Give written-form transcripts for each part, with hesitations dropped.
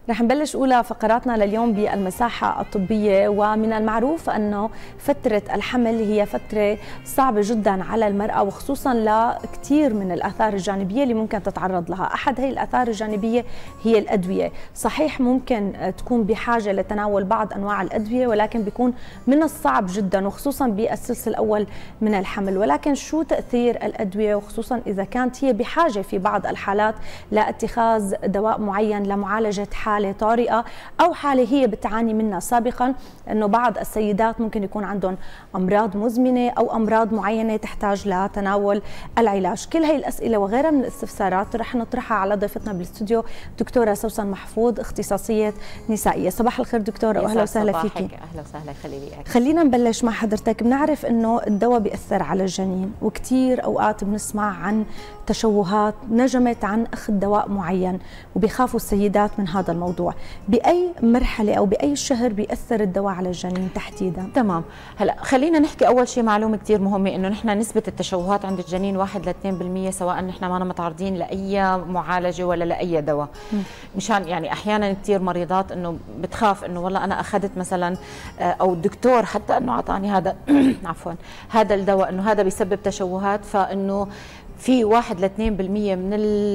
رح نبلش أولى فقراتنا لليوم بالمساحة الطبية. ومن المعروف أنه فترة الحمل هي فترة صعبة جدا على المرأة، وخصوصا لكثير من الآثار الجانبية اللي ممكن تتعرض لها. أحد هي الآثار الجانبية هي الأدوية. صحيح ممكن تكون بحاجة لتناول بعض أنواع الأدوية، ولكن بيكون من الصعب جدا وخصوصا بالثلث الأول من الحمل. ولكن شو تأثير الأدوية، وخصوصا إذا كانت هي بحاجة في بعض الحالات لاتخاذ دواء معين لمعالجة حالة طارئة أو حالة هي بتعاني منها سابقا؟ أنه بعض السيدات ممكن يكون عندهم أمراض مزمنة أو أمراض معينة تحتاج لتناول العلاج. كل هي الأسئلة وغيرها من الاستفسارات رح نطرحها على ضيفتنا بالاستوديو دكتورة سوسن محفوظ، اختصاصية نسائية. صباح الخير دكتورة وأهلا وسهلا فيكي. أهلا وسهلا، خليلي. خلينا نبلش مع حضرتك. بنعرف أنه الدواء بيأثر على الجنين، وكتير أوقات بنسمع عن تشوهات نجمت عن أخذ دواء معين، وبيخافوا السيدات من هذا الموضوع. بأي مرحلة أو بأي شهر بيأثر الدواء على الجنين تحديدا؟ تمام. هلا خلينا نحكي أول شيء معلومة كتير مهمة، إنه نحن نسبة التشوهات عند الجنين 1 ل 2%، سواء نحن ما متعرضين لأي معالجة ولا لأي دواء. مشان يعني أحيانا كتير مريضات إنه بتخاف إنه والله أنا أخذت مثلا أو الدكتور حتى إنه أعطاني هذا عفوا هذا الدواء إنه هذا بيسبب تشوهات، فإنه في 1 ل 2% من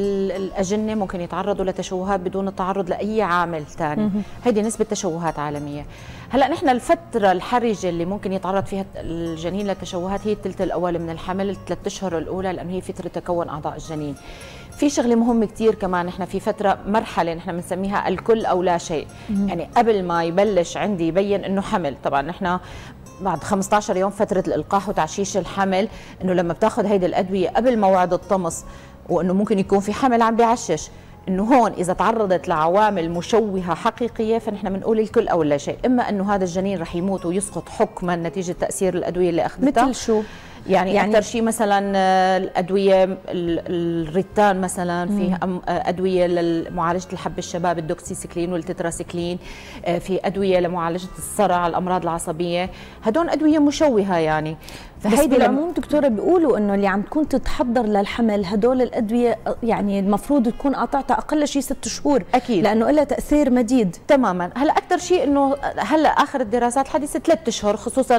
الأجنة ممكن يتعرضوا لتشوهات بدون التعرض لأي عامل ثاني. هذه نسبة تشوهات عالمية. هلا نحن الفترة الحرجة اللي ممكن يتعرض فيها الجنين للتشوهات هي الثلث الأول من الحمل، ال3 أشهر الأولى، لأنه هي فترة تكون أعضاء الجنين. في شغله مهمه كثير كمان، نحن في فتره مرحله نحن بنسميها الكل او لا شيء. يعني قبل ما يبلش عندي يبين انه حمل، طبعا نحن بعد 15 يوم فتره الالقاح وتعشيش الحمل، انه لما بتاخذ هيدي الادويه قبل موعد الطمس، وانه ممكن يكون في حمل عم بيعشش، انه هون اذا تعرضت لعوامل مشوهه حقيقيه فنحن بنقول الكل او لا شيء. اما انه هذا الجنين رح يموت ويسقط حكما نتيجه تاثير الادويه اللي اخذتها. مثل شو؟ يعني أكثر شيء مثلا الأدوية الريتان مثلا، في أدوية لمعالجة الحب الشباب، الدوكسيسيكلين والتتراسيكلين، في أدوية لمعالجة الصرع، الأمراض العصبية، هدول أدوية مشوهة يعني. بس بالعموم دكتورة بيقولوا انه اللي عم تكون تتحضر للحمل هدول الادويه يعني المفروض تكون قاطعتها اقل شيء 6 شهور، اكيد، لانه لها تاثير مديد. تماما. هلا اكثر شيء انه هلا اخر الدراسات الحديثه 3 اشهر، خصوصا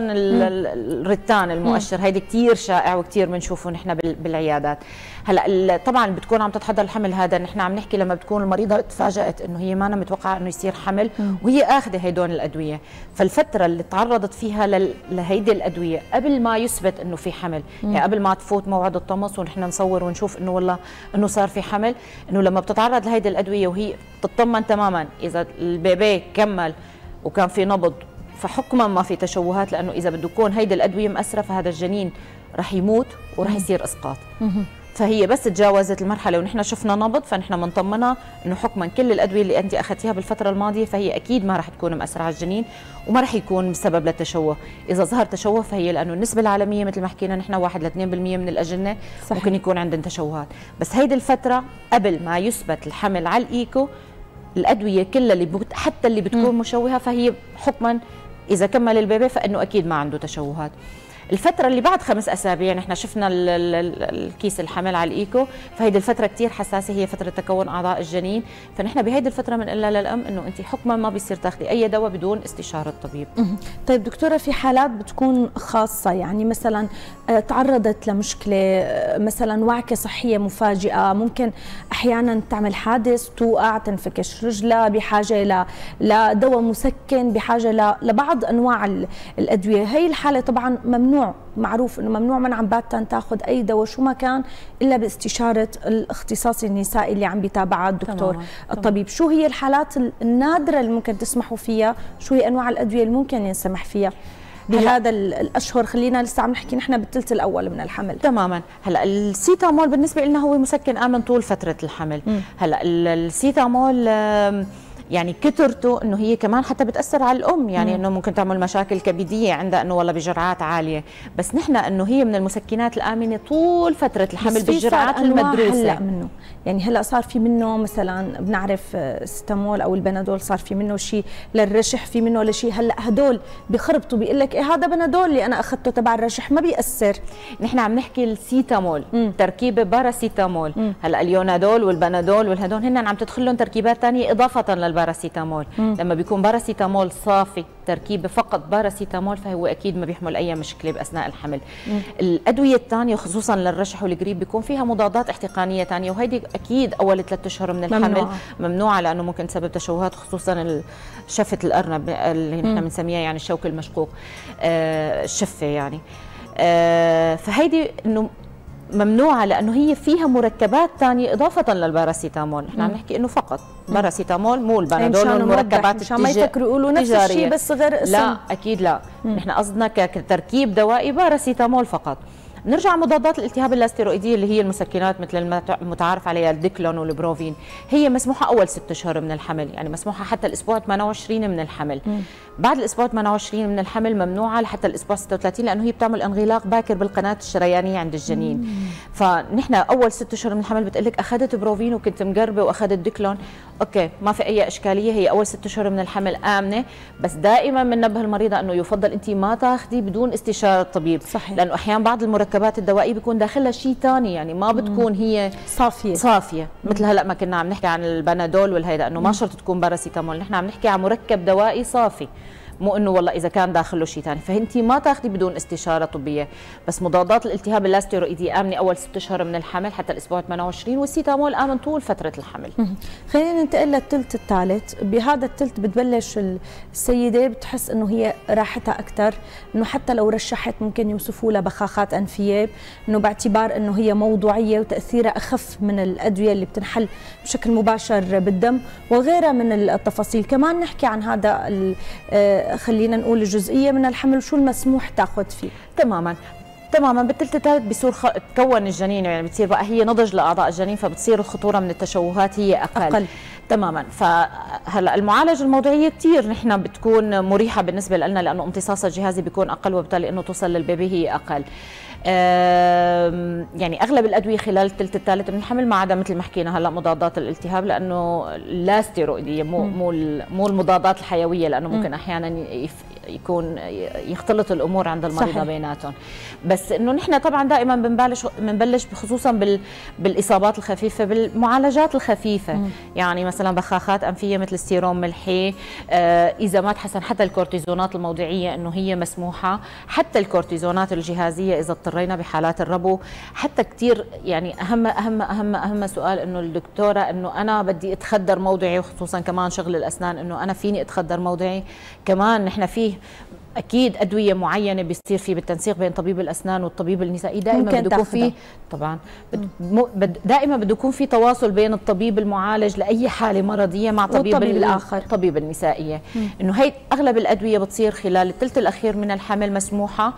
الريتان المؤشر، هيدي كثير شائع وكثير بنشوفه نحن بالعيادات. هلا طبعا بتكون عم تتحضر الحمل، هذا نحن عم نحكي لما بتكون المريضه تفاجات انه هي ما متوقعه انه يصير حمل وهي اخذه هدول الادويه. فالفتره اللي تعرضت فيها لهيدي الادويه قبل ما يثبت انه في حمل، يعني قبل ما تفوت موعد الطمس ونحن نصور ونشوف انه والله انه صار في حمل، انه لما بتتعرض لهيدي الادويه وهي تطمن تماما اذا البيبي كمل وكان في نبض فحكما ما في تشوهات، لانه اذا بده يكون هيدي الادويه مأثره فهذا الجنين رح يموت ورح يصير اسقاط. فهي بس تجاوزت المرحله ونحن شفنا نبض فنحن منطمنه انه حكما كل الادويه اللي انت اخذتيها بالفتره الماضيه فهي اكيد ما رح تكون مأثره على الجنين وما رح يكون سبب للتشوه. اذا ظهر تشوه فهي لانه النسبه العالميه مثل ما حكينا نحن 1 ل 2% من الاجنه صحيح ممكن يكون عندهم تشوهات. بس هيدي الفتره قبل ما يثبت الحمل على الايكو، الادويه كلها اللي حتى اللي بتكون مشوهه فهي حكما اذا كمل البيبي فانه اكيد ما عنده تشوهات. الفترة اللي بعد 5 أسابيع نحن شفنا الكيس الحمل على الإيكو، فهيدي الفترة كتير حساسة، هي فترة تكون أعضاء الجنين، فنحن بهيدي الفترة بنقول للأم إنه أنت حكما ما بيصير تاخذي أي دواء بدون استشارة طبيب. طيب دكتورة، في حالات بتكون خاصة، يعني مثلا تعرضت لمشكلة مثلا وعكة صحية مفاجئة، ممكن أحيانا تعمل حادث، توقع، تنفكش رجلها، بحاجة لدواء مسكن، بحاجة لبعض أنواع الأدوية. هي الحالة طبعا ممنوع، معروف انه ممنوع منعا باتا تاخذ اي دواء شو ما كان الا باستشاره الاختصاصي النسائي اللي عم بيتابعها الدكتور الطبيب. شو هي الحالات النادره اللي ممكن تسمحوا فيها؟ شو هي انواع الادويه اللي ممكن ينسمح فيها بهذا الاشهر؟ خلينا لسه عم نحكي نحن بالثلث الاول من الحمل. تماما. هلا السيتامول بالنسبه لنا هو مسكن امن طول فتره الحمل. هلا السيتامول يعني كثرته انه هي كمان حتى بتاثر على الام، يعني انه ممكن تعمل مشاكل كبديه عندها انه والله بجرعات عاليه، بس نحن انه هي من المسكنات الامنه طول فتره الحمل بالجرعات المدروسه. هلا منه يعني هلا صار في منه مثلا بنعرف ستامول او البنادول، صار في منه شيء للرشح، في منه لشيء. هلا هدول بخربطوا بيقول لك إيه هذا بنادول اللي انا اخذته تبع الرشح ما بيأثر. نحن عم نحكي السيتامول تركيبه باراسيتامول. هلا اليونادول والبنادول والهدول هن عم تدخل لهم تركيبات ثانيه اضافه للباراسيتامول. باراسيتامول. لما بيكون باراسيتامول صافي تركيبه فقط باراسيتامول فهو اكيد ما بيحمل اي مشكله باثناء الحمل. الادويه الثانيه خصوصا للرشح والقريب بيكون فيها مضادات احتقانيه ثانيه، وهيدي اكيد اول 3 اشهر من الحمل ممنوعه لانه ممكن تسبب تشوهات، خصوصا شفه الارنب اللي نحن بنسميها يعني الشوك المشقوق، الشفه يعني. فهيدي انه ممنوعه لانه هي فيها مركبات ثانيه اضافه للباراسيتامول. نحن عم نحكي انه فقط باراسيتامول مو البنادول والمركبات مشان ما يفكروا يقولوا نفس الشيء بس غير اسم. لا اكيد لا، نحن قصدنا كتركيب دوائي باراسيتامول فقط. نرجع مضادات الالتهاب اللاستيرويديه اللي هي المسكنات مثل المتعارف عليها الديكلون والبروفين، هي مسموحه اول 6 اشهر من الحمل، يعني مسموحه حتى الاسبوع 28 من الحمل. بعد الاسبوع 28 من الحمل ممنوعه لحتى الاسبوع 36 لانه هي بتعمل انغلاق باكر بالقناه الشريانيه عند الجنين. فنحن اول 6 اشهر من الحمل بتقول لك اخذت بروفين وكنت مقربه واخذت ديكلون، اوكي ما في اي اشكاليه، هي اول 6 اشهر من الحمل امنه، بس دائما بننبه المريضه انه يفضل انت ما تاخذي بدون استشاره الطبيب. صحيح. لانه احيانا بعض المركبات الدوائيه بيكون داخلها شيء ثاني، يعني ما بتكون هي صافيه مثل هلا ما كنا عم نحكي عن البنادول والهيدا، انه ما شرط تكون باراسيتامول، نحن عم نحكي عن مركب دوائي صافي، مو انه والله اذا كان داخله شيء ثاني، فانت ما تاخذي بدون استشاره طبيه. بس مضادات الالتهاب اللاستيرويدي امنه اول 6 اشهر من الحمل حتى الاسبوع 28، والسيتامول امن طول فتره الحمل. خلينا ننتقل للثلث الثالث. بهذا الثلث بتبلش السيده بتحس انه هي راحتها اكثر، انه حتى لو رشحت ممكن يوصفوا لها بخاخات انفيه، انه باعتبار انه هي موضوعيه وتاثيرها اخف من الادويه اللي بتنحل بشكل مباشر بالدم وغيرها من التفاصيل. كمان نحكي عن هذا خلينا نقول الجزئيه من الحمل، شو المسموح تاخذ فيه. تماما بالثلث الثالث بيصير تكون الجنين، يعني بتصير بقى هي نضج لاعضاء الجنين، فبتصير الخطوره من التشوهات هي اقل. تماما. فهلا المعالجه الموضعيه كثير نحن بتكون مريحه بالنسبه لنا لانه امتصاصها الجهازي بيكون اقل، وبالتالي انه توصل للبيبي هي اقل. يعني اغلب الادويه خلال الثلث الثالث من الحمل ما عدا مثل ما حكينا هلا مضادات الالتهاب، لانه لا ستيرويديه مو المضادات الحيويه، لانه ممكن احيانا يكون يختلط الامور عند المريضه بيناتهم. بس انه نحن طبعا دائما بنبلش خصوصا بالاصابات الخفيفه، بالمعالجات الخفيفه. يعني مثلا بخاخات انفيه مثل السيروم ملحي، اذا ما تحسن حتى الكورتيزونات الموضعيه انه هي مسموحه، حتى الكورتيزونات الجهازيه اذا اضطرينا بحالات الربو. حتى كثير يعني اهم سؤال انه الدكتوره انه انا بدي اتخدر موضعي، وخصوصا كمان شغل الاسنان انه انا فيني اتخدر موضعي. كمان نحن فيه اكيد ادويه معينه بيصير في بالتنسيق بين طبيب الاسنان والطبيب النسائي، دائما بده يكون في طبعا دائما بده يكون في تواصل بين الطبيب المعالج لاي حاله مرضيه مع طبيب الاخر، طبيب النسائيه. انه هي اغلب الادويه بتصير خلال الثلث الاخير من الحمل مسموحه.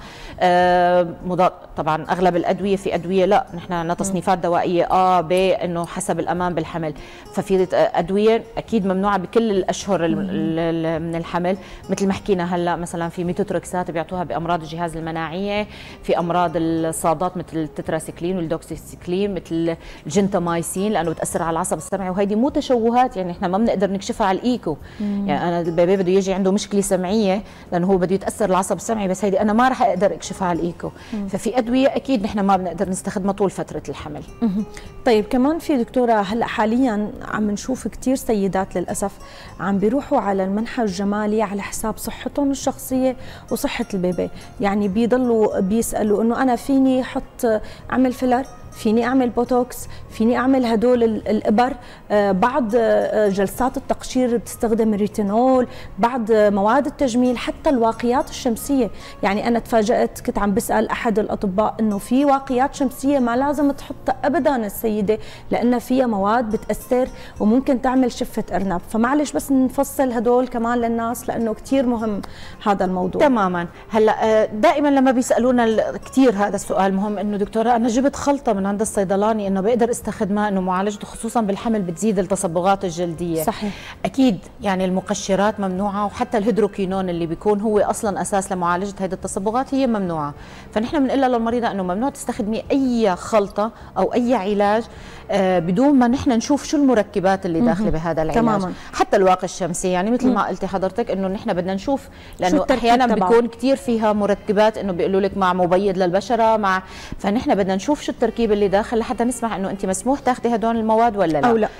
طبعا اغلب الادويه، في ادويه لا نحن عندنا تصنيفات دوائيه ب انه حسب الامان بالحمل، ففي ادويه اكيد ممنوعه بكل الاشهر من الحمل، مثل ما حكينا هلا مثلا في ميتوتركسات بيعطوها بامراض الجهاز المناعيه، في امراض الصادات مثل التتراسيكلين والدوكسيسيكلين، مثل الجنتامايسين لانه بتاثر على العصب السمعي، وهيدي مو تشوهات يعني احنا ما بنقدر نكشفها على الايكو. يعني انا البيبي بده يجي عنده مشكله سمعيه لانه هو بده يتاثر العصب السمعي، بس هيدي انا ما راح اقدر اكشفها على الايكو. ففي ادويه اكيد نحن ما بنقدر نستخدمها طول فتره الحمل. طيب كمان في دكتوره هلا حاليا عم نشوف كثير سيدات للاسف عم بيروحوا على المنحى الجمالي على حساب صحتهم الشخصيه وصحه البيبي، يعني بيضلوا بيسالوا انه انا فيني احط اعمل فيلر، فيني اعمل بوتوكس، فيني اعمل هدول الابر، بعض جلسات التقشير بتستخدم الريتينول، بعض مواد التجميل، حتى الواقيات الشمسيه. يعني انا تفاجات كنت عم بسال احد الاطباء انه في واقيات شمسيه ما لازم تحطها ابدا السيده لان فيها مواد بتاثر وممكن تعمل شفه ارنب. فمعلش بس نفصل هدول كمان للناس لانه كثير مهم هذا الموضوع. تماما. هلا دائما لما بيسالونا كثير هذا السؤال مهم، انه دكتوره انا جبت خلطه من عند الصيدلاني انه بقدر استخدمها، انه معالجته خصوصا بالحمل بتزيد التصبغات الجلديه. صحيح. اكيد يعني المقشرات ممنوعه، وحتى الهيدروكينون اللي بيكون هو اصلا اساس لمعالجه هذه التصبغات هي ممنوعه. فنحن بنقول للمريضه انه ممنوع تستخدمي اي خلطه او اي علاج بدون ما نحن نشوف شو المركبات اللي داخله بهذا العلاج. تماما. حتى الواقي الشمسي يعني مثل ما قلتي حضرتك انه نحن بدنا نشوف، لانه احيانا بيكون كثير فيها مركبات انه بيقولوا لك مع مبيض للبشره، فنحن بدنا نشوف شو التركيب اللي داخل لحتى نسمع انه انت مسموح تاخذي هدول المواد ولا لا. او لا.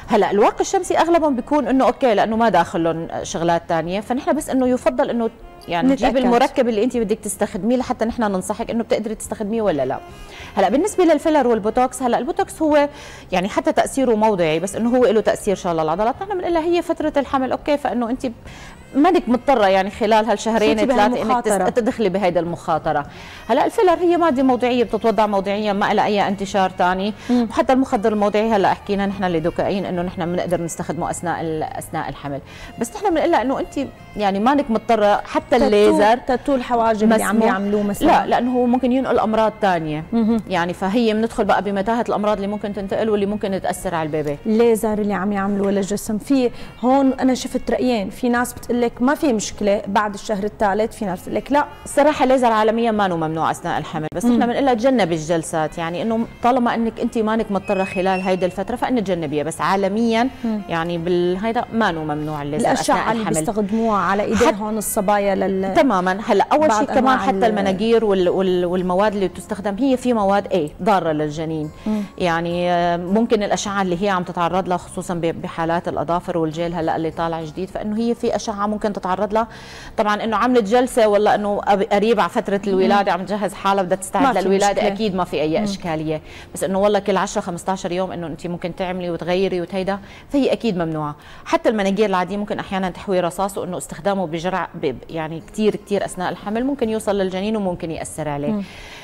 هلا الواقي الشمسي اغلبهم بيكون انه اوكي لانه ما داخلهم شغلات ثانيه، فنحن بس انه يفضل انه يعني تجيب المركب اللي انت بدك تستخدميه لحتى نحن ننصحك انه بتقدري تستخدميه ولا لا. هلا بالنسبه للفيلر والبوتوكس، هلا البوتوكس هو يعني حتى تاثيره موضعي، بس انه هو له تاثير شاء الله العضلات، نحن بنقول لها هي فتره الحمل اوكي، فانه انت مانك مضطره يعني خلال هالشهرين ثلاثه انك تدخلي بهيدا المخاطره. هلا الفيلر هي ماده موضعيه بتتوضع موضعيا، ما لها اي انتشار ثاني، وحتى المخدر الموضعي هلا حكينا نحن الليدوكاين انه نحن بنقدر نستخدمه اثناء الحمل، بس نحن بنقول لها انه انت يعني مانك مضطره حتى الليزر تاتو الحواجب اللي عم يعملوه مثلا، لا لانه هو ممكن ينقل امراض ثانيه يعني، فهي بندخل بقى بمتاهه الامراض اللي ممكن تنتقل واللي ممكن تاثر على البيبي. الليزر اللي عم يعملوه للجسم، في هون انا شفت رايين، في ناس بتقول لك ما في مشكله بعد الشهر الثالث، في ناس بتقول لك لا. الصراحه الليزر عالميا ما ممنوع اثناء الحمل، بس نحن بنقول لها تجنبي الجلسات، يعني انه طالما انك انت مانك مضطره خلال هيدي الفتره فان تجنبيها، بس عالميا يعني بالهيدا ما ممنوع الليزر اثناء الحمل. الاشعه اللي بيستخدموها على ايديهم الصبايا تماما. هلا اول شيء كمان حتى المناجير والمواد اللي بتستخدم هي في مواد ضاره للجنين، يعني ممكن الاشعه اللي هي عم تتعرض لها خصوصا بحالات الاظافر والجيل هلا اللي طالع جديد، فانه هي في اشعه ممكن تتعرض لها. طبعا انه عملت جلسه ولا انه قريب على فتره الولاده عم تجهز حالها بدها تستعد للولاده، اكيد ما في اي اشكاليه، بس انه والله كل 10 15 يوم انه انت ممكن تعملي وتغيري وتهيدا، فهي اكيد ممنوعه. حتى المناجير العاديه ممكن احيانا تحوي رصاص، وانه استخدامه بجرعه يعني كثير اثناء الحمل ممكن يوصل للجنين وممكن ياثر عليه.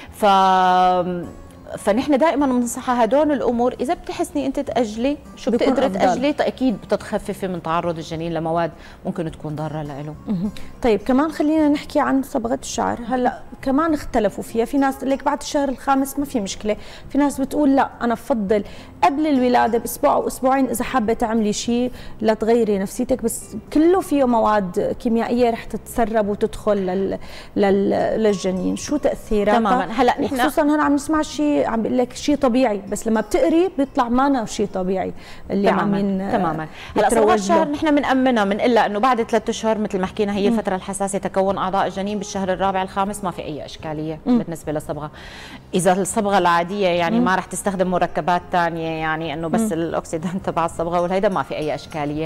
فنحن دائما بننصحها هدول الامور، اذا بتحسني انت تاجلي شو بتقدري تاجلي، اكيد بتتخففي من تعرض الجنين لمواد ممكن تكون ضاره له. طيب كمان خلينا نحكي عن صبغه الشعر، هلا كمان اختلفوا فيها، في ناس تقول لك بعد الشهر الخامس ما في مشكله، في ناس بتقول لا انا بفضل قبل الولاده باسبوع او اسبوعين اذا حابه تعملي شيء لتغيري نفسيتك، بس كله فيه مواد كيميائيه رح تتسرب وتدخل للجنين، شو تاثيرها؟ تماما. هلا نحن خصوصا هون عم نسمع شيء عم بيقول لك شيء طبيعي، بس لما بتقري بيطلع معنا شيء طبيعي اللي تماما. هلا صبغه الشهر نحن بنأمنها، بنقول انه بعد 3 اشهر مثل ما حكينا هي الفتره الحساسه تكون اعضاء الجنين، بالشهر الرابع الخامس ما في اي اشكاليه بالنسبه للصبغه. اذا الصبغه العاديه يعني ما رح تستخدم مركبات ثانيه، يعني انه بس الاكسيدانت تبع الصبغه والهيدا ما في اي اشكاليه.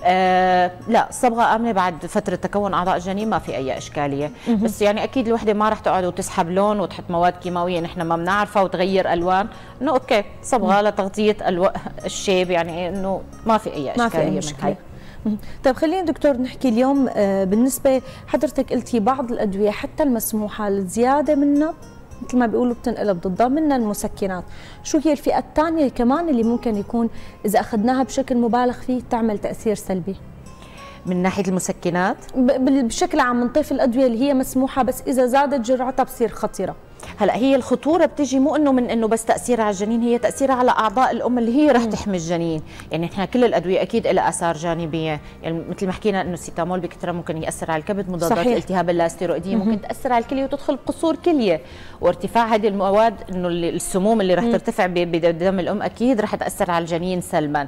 لا الصبغه امنه بعد فتره تكون اعضاء الجنين ما في اي اشكاليه، بس يعني اكيد الوحده ما رح تقعد وتسحب لون وتحط مواد كيماويه نحن ما بنعرفها وتغير الوان، انه اوكي صبغه لتغطيه الشيب، يعني انه ما في اي اشكاليه من هاي. طيب خلينا دكتور نحكي اليوم بالنسبه حضرتك قلتي بعض الادويه حتى المسموحه الزياده منها مثل ما بيقولوا بتنقلب ضدها، منها المسكنات، شو هي الفئه الثانيه كمان اللي ممكن يكون اذا اخذناها بشكل مبالغ فيه تعمل تاثير سلبي؟ من ناحيه المسكنات بشكل عام بنضيف الادويه اللي هي مسموحه بس اذا زادت جرعتها بتصير خطيره. هلا هي الخطوره بتيجي مو انه من انه بس تاثيرها على الجنين، هي تاثيرها على اعضاء الام اللي هي رح تحمي الجنين، يعني احنا كل الادويه اكيد لها اثار جانبيه، يعني مثل ما حكينا انه السيتامول بكثره ممكن ياثر على الكبد، مضادات الالتهاب اللاستيرويديه ممكن تاثر على الكليه وتدخل بقصور كليه، وارتفاع هذه المواد انه السموم اللي رح ترتفع بدم الام اكيد رح تاثر على الجنين سلبا.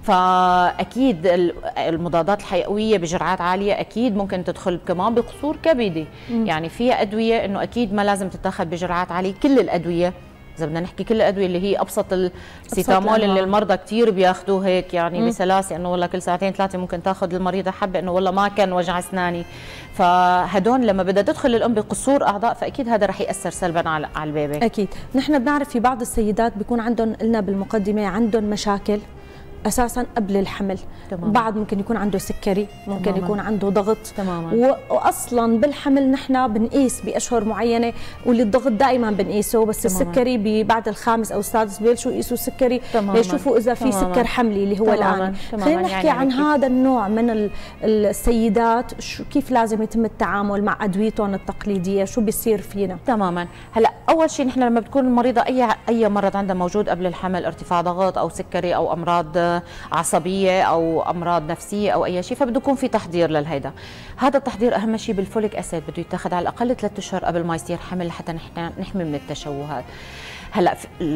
فاكيد المضادات الحيويه بجرعات عاليه اكيد ممكن تدخل كمان بقصور كبدي، يعني فيها ادويه انه اكيد ما لازم تتاخذ بجرعات عاليه. كل الادويه اذا بدنا نحكي كل الادويه اللي هي ابسط السيتامول اللي المرضى كثير بياخذوه هيك يعني بسلاسه، انه والله كل ساعتين ثلاثه ممكن تاخذ المريضه حبه انه والله ما كان وجع اسناني، فهدول لما بدها تدخل الام بقصور اعضاء فاكيد هذا رح ياثر سلبا على البيبي. اكيد نحن بنعرف في بعض السيدات بيكون عندهم، قلنا بالمقدمه عندهم مشاكل اساسا قبل الحمل، تمام. بعد ممكن يكون عنده سكري، ممكن تماما. يكون عنده ضغط، تماما. واصلا بالحمل نحن بنقيس باشهر معينه، واللي الضغط دائما بنقيسه، بس تماما. السكري بعد الخامس او السادس بيبلشوا يقيسوا السكري ليشوفوا اذا في سكر حملي اللي هو الان. خلينا نحكي يعني عن هذا النوع من السيدات، كيف لازم يتم التعامل مع ادويتهم التقليديه، شو بيصير فينا؟ تماما. هلا اول شيء نحن لما بتكون المريضه اي مرض عندها موجود قبل الحمل، ارتفاع ضغط او سكري او امراض عصبيه او امراض نفسيه او اي شيء، فبده يكون في تحضير للهيدا. هذا التحضير اهم شيء بالفوليك اسيد بده يتاخذ على الاقل 3 اشهر قبل ما يصير حمل حتى نحمي من التشوهات. هلا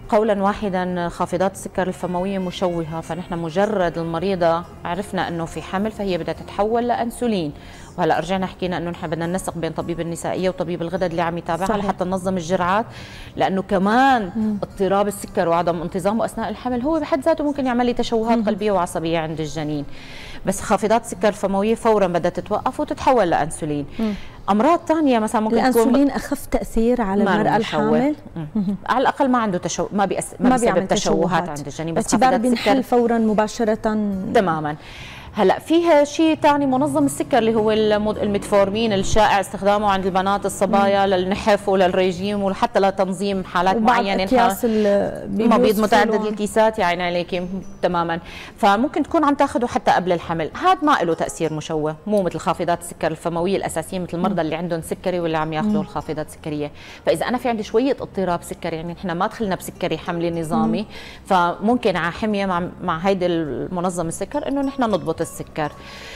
قولا واحدا خافضات السكر الفمويه مشوهه، فنحن مجرد المريضه عرفنا انه في حمل فهي بدها تتحول لانسولين. وهلا رجعنا حكينا انه نحن بدنا ننسق بين طبيب النسائيه وطبيب الغدد اللي عم يتابعها لحتى ننظم الجرعات، لانه كمان اضطراب السكر وعدم انتظامه اثناء الحمل هو بحد ذاته ممكن يعمل لي تشوهات قلبيه وعصبيه عند الجنين. بس خافضات السكر الفمويه فورا بدها تتوقف وتتحول لانسولين. امراض ثانيه مثلا ممكن الانسولين اخف تاثير على المراه الحامل، على الاقل ما عنده ما بيسبب تشوهات عند الجنين، بس اعتبار بينحل فورا مباشره تماما. هلا فيها شيء ثاني منظم السكر اللي هو الميتفورمين الشائع استخدامه عند البنات الصبايا للنحف وللريجيم وحتى لتنظيم حالات معينه، اكياس مبيض متعدد الكيسات يعني عليك تماما، فممكن تكون عم تاخذه حتى قبل الحمل. هذا ما له تاثير مشوه، مو مثل خافضات السكر الفمويه الاساسيه مثل المرضى اللي عندهم سكري واللي عم ياخذوا الخافضات السكريه. فاذا انا في عندي شويه اضطراب سكري، يعني نحن ما دخلنا بسكري حملي نظامي، فممكن على حميه مع هيدي المنظم السكر انه نحن نضبط السكر.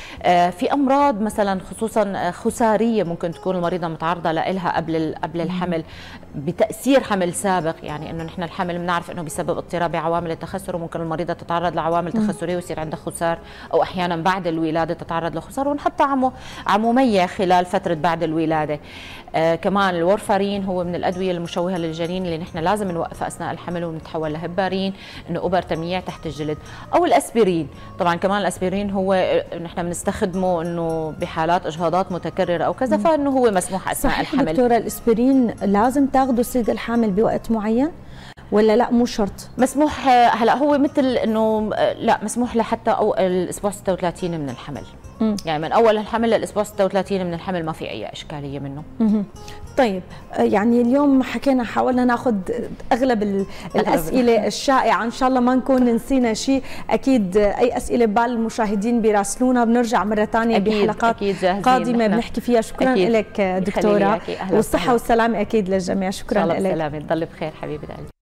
في امراض مثلا خصوصا خساريه ممكن تكون المريضه متعرضه لها قبل الحمل بتاثير حمل سابق، يعني انه نحن الحمل بنعرف انه بسبب اضطراب بعوامل التخثر، وممكن المريضه تتعرض لعوامل تخثريه ويصير عندها خسار، او احيانا بعد الولاده تتعرض لخسار ونحط عموميه خلال فتره بعد الولاده. كمان الورفارين هو من الادويه المشوهه للجنين اللي نحن لازم نوقفها اثناء الحمل ونتحول لهبارين، انه ابر تمييع تحت الجلد، او الاسبرين. طبعا كمان الاسبرين هو نحن بنستخدمه انه بحالات اجهاضات متكرره او كذا، فانه هو مسموح اثناء الحمل. دكتوره الاسبرين لازم تاخذه السيده الحامل بوقت معين ولا لا مو شرط؟ مسموح. هلا هو مثل انه لا مسموح لحتى او الاسبوع 36 من الحمل. يعني من اول الحمل للاسبوع 36 من الحمل ما في اي اشكاليه منه. طيب يعني اليوم حاولنا ناخذ اغلب الاسئله الشائعه، ان شاء الله ما نكون نسينا شيء. اكيد اي اسئله ببال المشاهدين بيراسلونا، بنرجع مره ثانيه بحلقات قادمه بنحكي فيها. شكرا لك دكتوره، والصحه والسلامه اكيد للجميع. شكرا لك. الله بالسلامه، تضل بخير حبيبه قلبي.